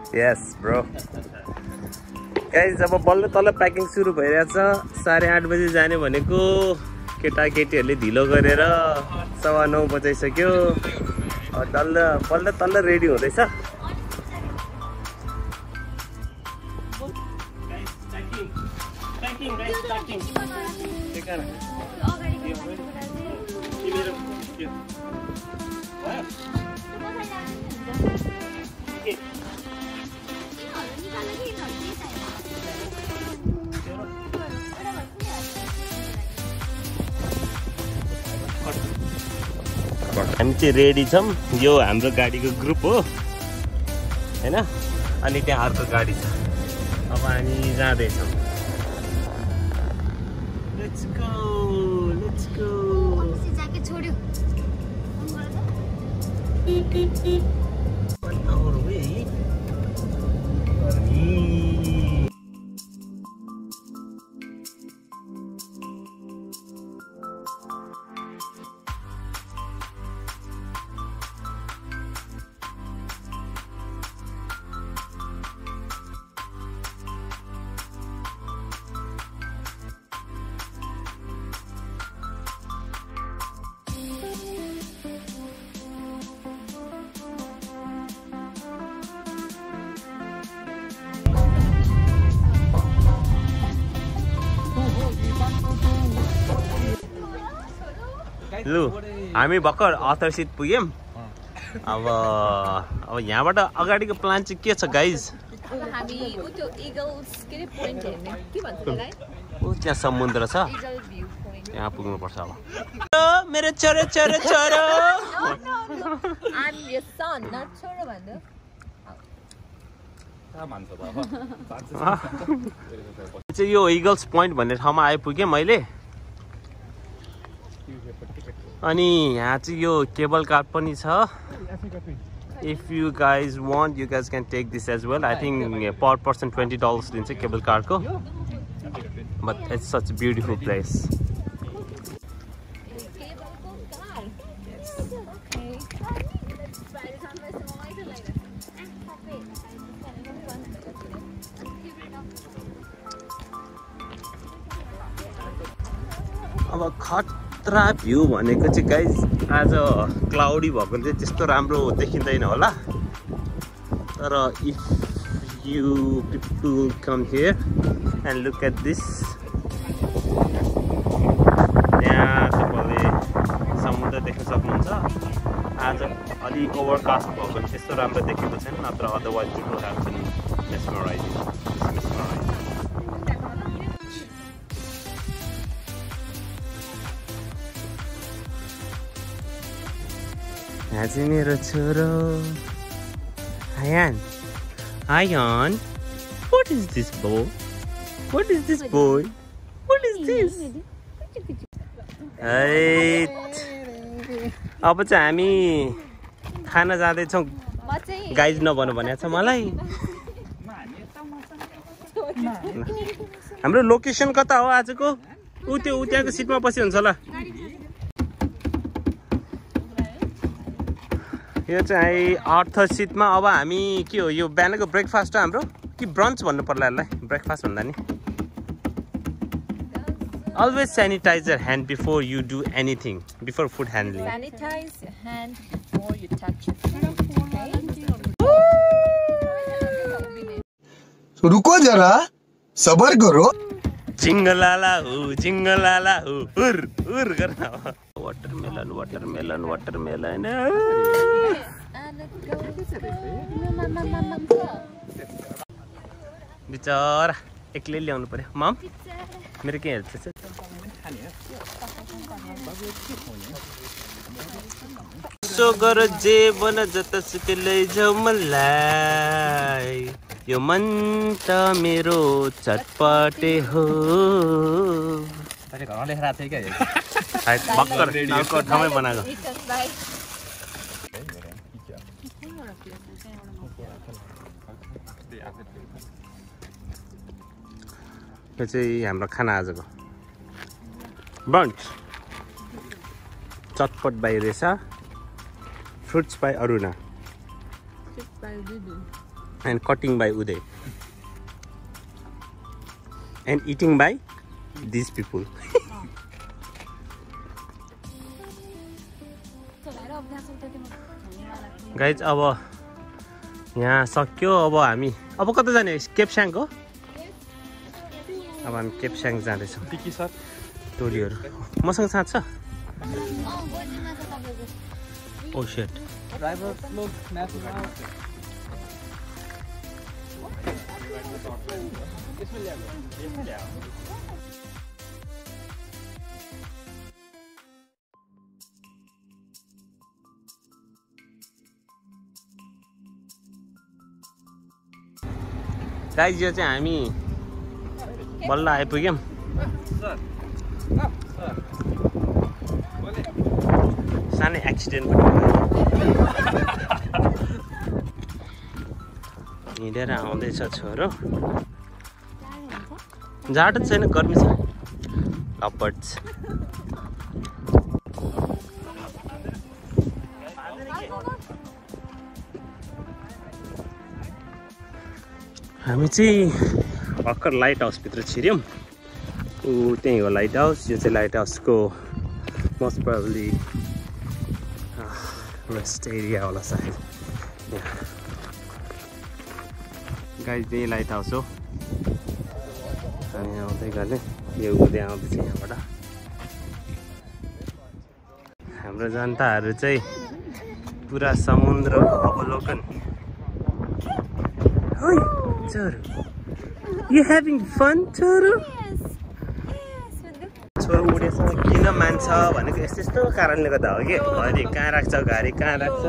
यस bro guys अब बल्ल तल प्याकिङ सुरु भइरहेछ 8:30 बजे जाने भनेको केटाकेटीहरूले ढिलो गरेर 9:15 बजाइसक्यो बल्ल तल रेडी हुँदैछ हामी चाहिँ रेडी छौँ यो हाम्रो गाडीको ग्रुप हो हैन अनि त्यहाँ अर्को गाडी छ अब हामी जाँदैछौँ लेट्स गो जाके छोड्यो लु हामी भर्खर अथरसित पुग्यौं अब यहाँबाट अगाडिको प्लान चाहिँ के छ गाइज हामी त्यो इगल्स के रे पोइन्ट हेर्ने के भन्छ त्यसलाई ओ त्यहाँ समुद्र छ इगल भ्यू पोइन्ट त्यहाँ पुग्नु पर्छ अब मेरो छोरो छोरो छोरो I'm your son not छोरो भन्नु चाहिँ यो इगल्स पोइन्ट भन्ने ठाउँमा आइपुगेँ मैले अनि यहाँ चाहिँ यो केबल कार पनि छ if you guys want you guys can take this as well I think per person $20 दिन्छ केबल कारको but it's such a beautiful place अब खतरा भ्यू भनेको चाहिँ गाइज आज क्लाउडी भएको चाहिँ त्यस्तो राम्रो देखिँदैन होला तर if you people come here and look at this त्यहाँ तपाईँले समुद्र देख्न सक्नुहुन्छ आज अलि ओभरकास्ट भएको भने त्यस्तो राम्रो देखेको छैन नत्र otherwise it will have been mesmerizing यहाँ चाहिँ मेरो छोरो Hayan what is this boy what is this अब चाहिँ हामी खाना जाँदैछौँ गाइज नभन्नु भनेको छ मलाई हाम्रो लोकेसन कता हो आजको त्यो त्यहाँको सिटमा बसी हुन्छ होला यो चाहिँ अर्थसिटमा अब हामी के हो यो बिहानको ब्रेकफास्ट हो हाम्रो कि ब्रन्च भन्नु पर्ला यसलाई ब्रेकफास्ट भन्दा नि always sanitize your hand before you do anything before food handling Sanitize your hand before you touch your food. रुको जरा सबर करो जिंगलाला हो उर करना वाटरमेलन बिचारा एक्लै ल्याउनु पर्यो मम मेरो के हेर्छ सो गर जे बन जतासुकै लैजाऊ मलाई यो मन त मेरो चटपटे हो घरमा लेखेर थियो क्या भक्कर नाउको ठाउँमै बनाएको यो चाहिँ हाम्रो खाना आजको ब्रन्च चटपट by Resa fruits by Aruna and cutting by Uday and eating by these people. Guys, अब यहाँ सक्यो अब हामी अब कता जाने केपस्याङ हो अब हामी केपस्याङ जाँदैछौँ Tiki sir. टोलीहरू मसँग साथ छ oh shit Driver look national. Guys यो चाहिँ हामी बल्ल आइपुग्यौँ सानै एक्सिडेन्ट हिँडेर आउँदैछ छोरो जाडो छैन गर्मी छ अपवर्ड्स हामी चाहिँ भर्खर लाइट हाउसभित्र छिर्यौँ ऊ त्यही हो लाइट हाउस यो चाहिँ लाइट हाउसको मोस्ट प्रोबेबली रेस्ट एरिया होला सायद गाइस त्यही लाइट हाउस हो हामी आउँदै गर्ने यो हुँदै आउँदैछ यहाँबाट हाम्रो जनताहरू चाहिँ पुरा समुद्रको अवलोकन छोरो You having fun, छोरो? छोरो उडेसँग किन मान्छ भनेको यस्तो कारणले गर्दा हो कि घरि कहाँ राख्छ घरि कहाँ राख्छ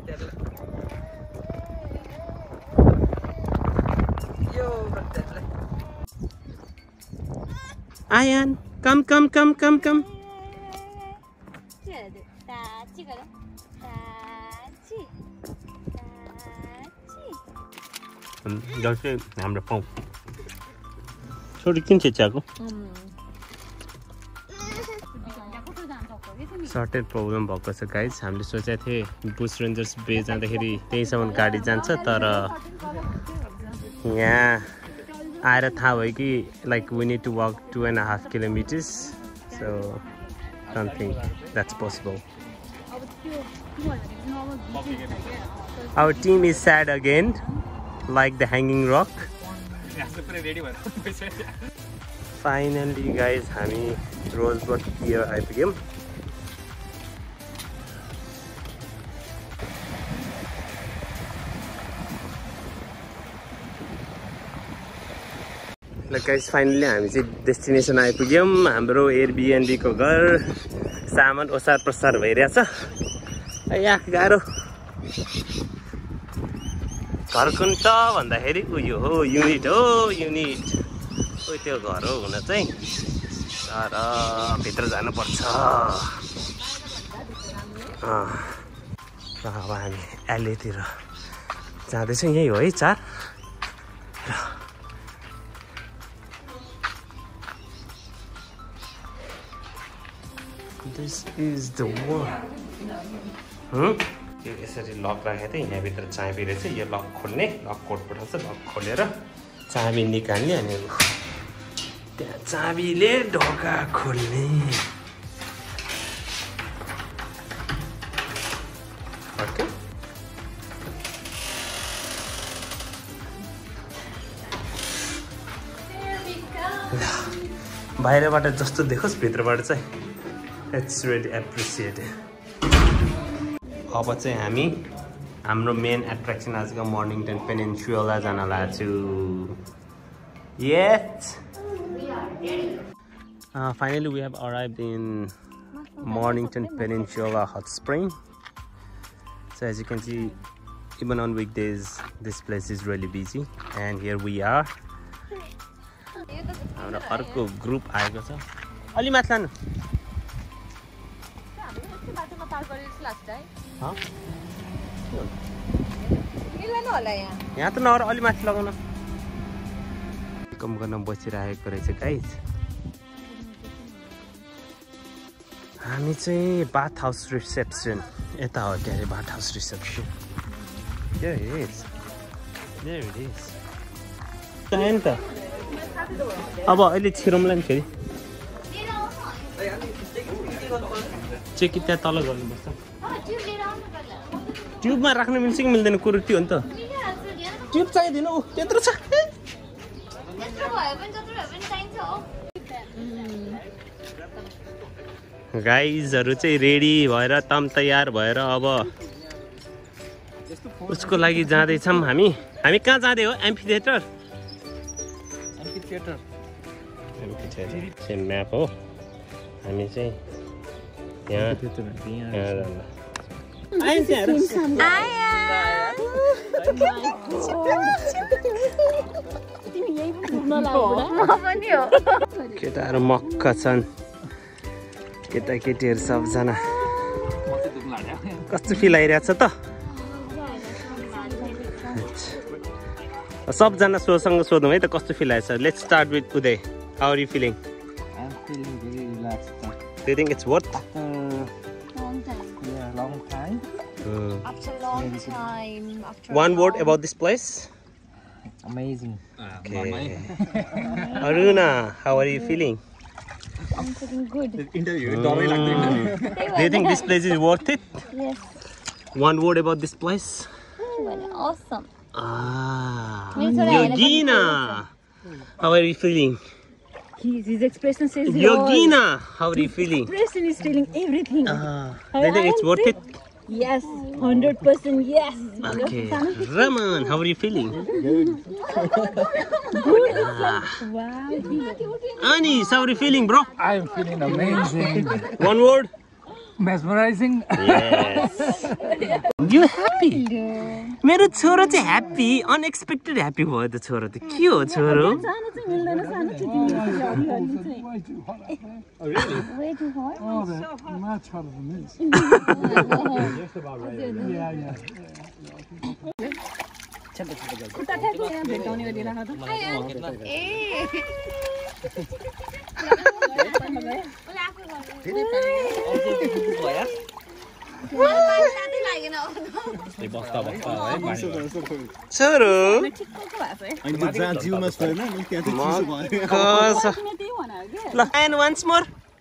आयान कम कम कम कम कम जस्तै हाम्रो पाउ छोरी किन चेच्याको सर्टेड प्रब्लम भएको छ गाइज हामीले सोचेको थिएँ बुश रेन्जर्स बे जाँदाखेरि त्यहीँसम्म गाडी जान्छ तर यहाँ आएर थाहा भयो कि like we need to walk 2.5 kilometers so don't think that's possible. Our team is sad again like the hanging rock. Finally guys हामी रोजबर्ग पियर आइपुग्यौँ ल गाइस फाइनली हामी चाहिँ डेस्टिनेसन आइपुग्यौँ हाम्रो एयरबिएनबी को घर सामान ओसार प्रसार भइरहेछ यहाँ गाह्रो घर कुन त भन्दाखेरि उयो हो युनिट उयो त्यो घर हो हुन चाहिँ तर भित्र जानुपर्छ अब हामी एलएतिर जाँदैछौँ यही हो है 4 This is the one. यो यसरी लक राखेको थिएँ यहाँभित्र चाबी रहेछ यो लक खोल्ने लक कोड पठाउँछ लक खोलेर चाबी निकाल्ने अनि त्यहाँ चाबीले ढोका खोल्ने ओके बाहिरबाट जस्तो देखोस् भित्रबाट चाहिँ इट्स रियली एप्रिसिएटेड अब चाहिँ हामी हाम्रो मेन एट्र्याक्सन आजको मर्निङटन पेनिन्सुला जान लाग्छु yes finally we have arrived in Mornington Peninsula Hot Spring. So as you can see, even on weekdays this place is really busy and here we are. हाम्रो अर्को group आएको छ अलि माथि लानु यहाँ त नर अलि माथि लगाउन कम गर्न बसिरहेको रहेछ गाइस हामी चाहिँ बाथ हाउस रिसेप्सन यता हो के अरे bath house reception There it is. Time त अब अहिले छिरौँला नि फेरि चेक त्यहाँ तल गर्नुपर्छ ट्युबमा राख्न मिल्छ कि मिल्दैन कुरो त्यो हो नि त ट्युब चाहिँदैन ऊ त्यत्रो छ गाइजहरू चाहिँ रेडी भएर तम तयार भएर अब उसको लागि जाँदैछौँ हामी कहाँ जाँदै हो एम्फी थिएटर चाहिँ म्याप हो हामी चाहिँ यहाँ केटाहरू मक्क छन् केटाकेटीहरू सबजना कस्तो फिल आइरहेछ त सबजना सोसँग सोधौँ है त कस्तो फिल आएछ let's start with Uday how are you feeling I'm feeling very relaxed. Do you think it's worth Long time. After a long time. After One word about this place. Amazing. Okay. Aruna, how are you feeling? I'm feeling good. Do you think this place is worth it? Yes. One word about this place. Awesome. Yogina, how are you feeling? His expression says Yogina, how are you feeling? expression is telling everything. Do you think it's worth it? Yes, 100% yes. Okay. Raman, how are you feeling? Wow. Anis, how are you feeling, bro? I'm feeling amazing. One word. Mesmerizing. Yes. You happy? मेरो छोरो चाहिँ happy unexpected happy भयो त छोरो त के हो छोरो जानु चाहिँ मिल्दैन सानो चाहिँ तिमी Way too hot. Much harder than this. उता ठ्याक्क यहाँ भेटाउने गरेर राख त छोरो ठिक्कको भएको है ल एन्ड once more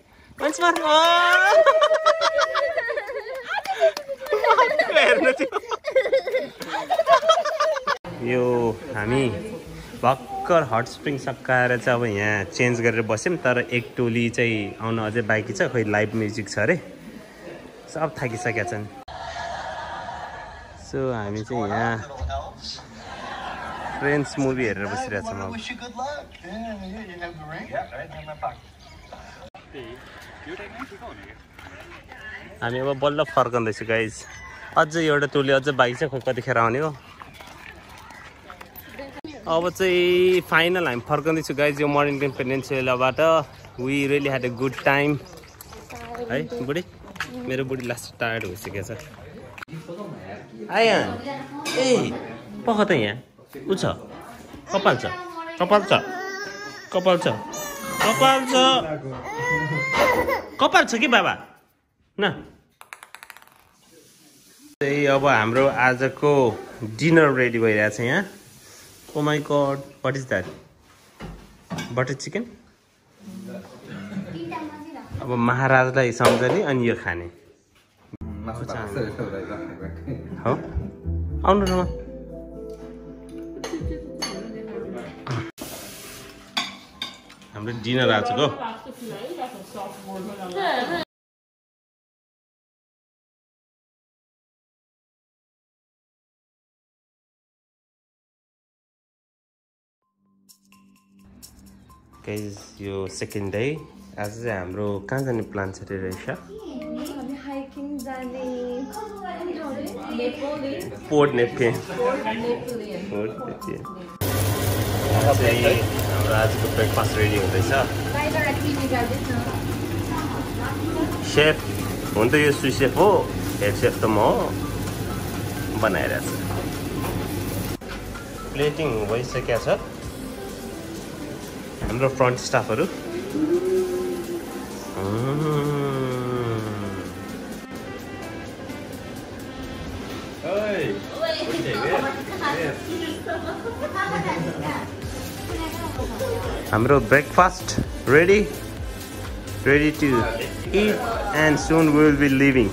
यो हामी भर्खर हट स्प्रिङ सकाएर चाहिँ अब यहाँ चेन्ज गरेर बस्यौँ तर एक टोली चाहिँ आउन अझै बाँकी छ खोइ लाइभ म्युजिक छ अरे सब थाकिसकेका छन् सो हामी चाहिँ यहाँ फ्रेन्ड्स मुभी हेरेर बसिरहेको छौँ हामी अब बल्ल फर्कँदैछु गाइज अझै एउटा टोली अझै बाँकी छ खोइ कतिखेर आउने हो अब चाहिँ फाइनल हामी फर्कँदैछु गाइज यो मर्निङ पेनिन्सुलाबाट we really had a good time है बुढी मेरो बुढी लास्ट टायर्ड भइसकेको छ आया ए पख त यहाँ ऊ छ कपाल छ कपाल छ कपाल छ कपाल छ कपाल छ कि बाबा न त्यही अब हाम्रो आजको डिनर रेडी भइरहेछ यहाँ oh my god what is that butter chicken अब महाराजलाई सम्झने अनि यो खाने हो आउनु न हाम्रो डिनर आजको गाइज यो सेकेन्ड डे आज चाहिँ हाम्रो कहाँ जाने प्लान छ रे रहेछ Hiking जाने पोर्ट नेपे हाम्रो आजको ब्रेकफास्ट रेडी हुँदैछ सेफ हुन त यो सुसेफ हो हेड सेफ त म बनाइरहेको छु प्लेटिङ भइसकेको छ हाम्रो फ्रन्ट स्टाफहरू हाम्रो breakfast ready to eat and soon we will be leaving.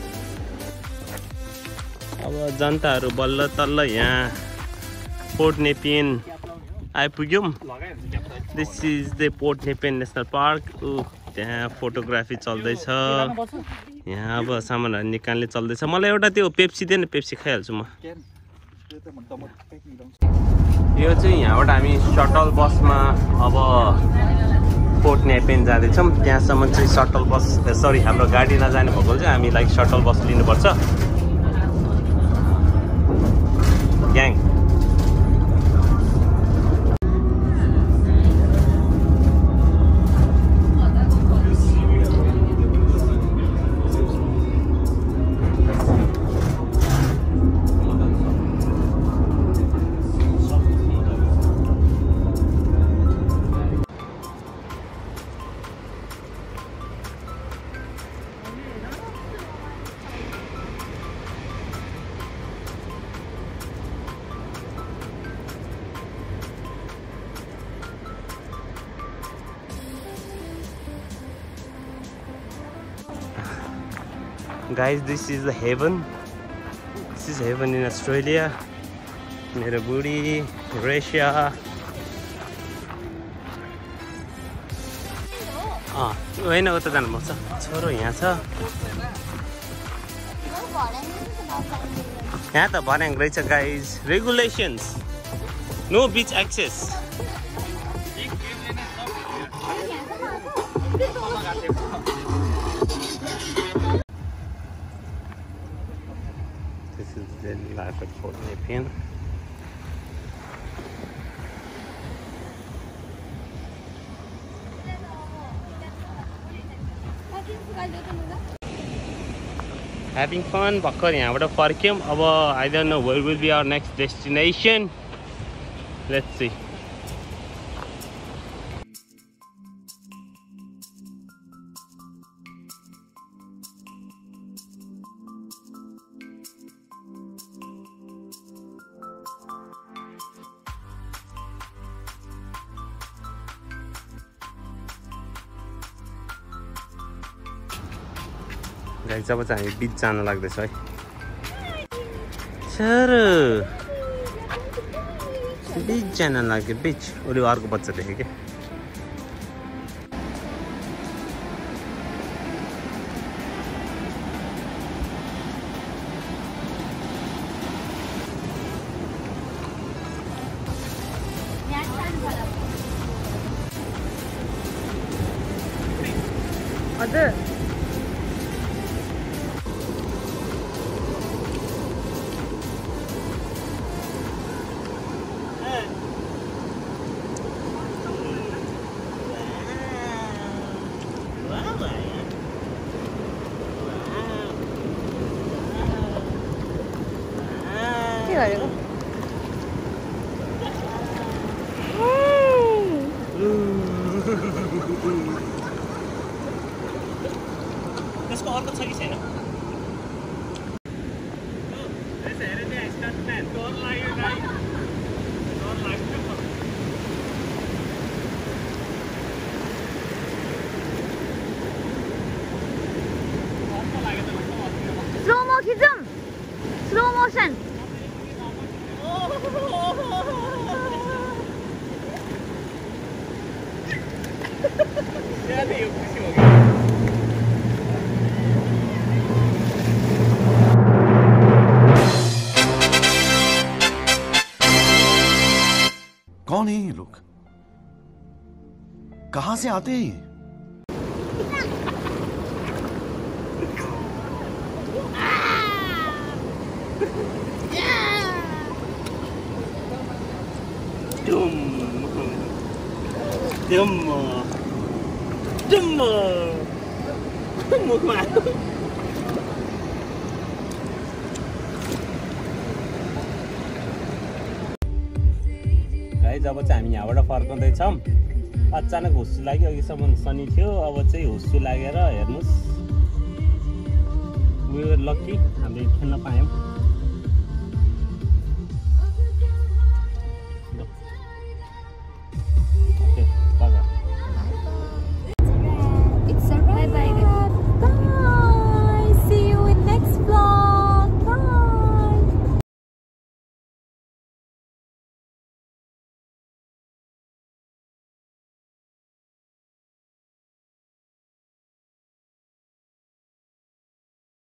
अब जनताहरू बल्ल तल्ल यहाँ पोर्ट नेपियन आइपुग्यौँ। This is the port Nepean national park. त्यहाँ फोटोग्राफी चल्दैछ। यहाँ अब सामानहरू निकाल्ने चल्दैछ। मलाई एउटा त्यो पेप्सी दे न, पेप्सी खाइहाल्छु म। यो चाहिँ यहाँबाट हामी सटल बसमा अब पोर्ट नेपियन जाँदैछौँ। त्यहाँसम्म चाहिँ सटल बस सरी हाम्रो गाडी नजाने भएको चाहिँ हामी लाइक सटल बस लिनुपर्छ। Gang Guys, this is the heaven. This is heaven in Australia. मेरो बुढी रेसिया होइन उता जानुपर्छ। छोरो यहाँ छ। यहाँ त भर्याङ रहेछ guys. Regulations no beach access. This is the life at Port Nepean. Having fun. भर्खर यहाँबाट फर्क्यौँ। अब I don't know where will be our next destination. Let's see. Guys अब चाहिँ हामी बिच जान लाग्दैछ है। छोरो बिच जान लाग्यो। बिच उसले अर्को बच्चा देख्यो क्या। हजुर गरेको त्यसको अर्को छ कि छैन? स्लो मो खिचौँ। Slow motion. कौन है ये लोग? कहां से आते हैं? जब चाहिँ हामी यहाँबाट फर्काउँदैछौँ अचानक हुस्सु लाग्यो। अघिसम्म सनी थियो, अब चाहिँ हुस्सु लागेर हेर्नुहोस् वी वर लकी हामीले खेल्न पायौँ।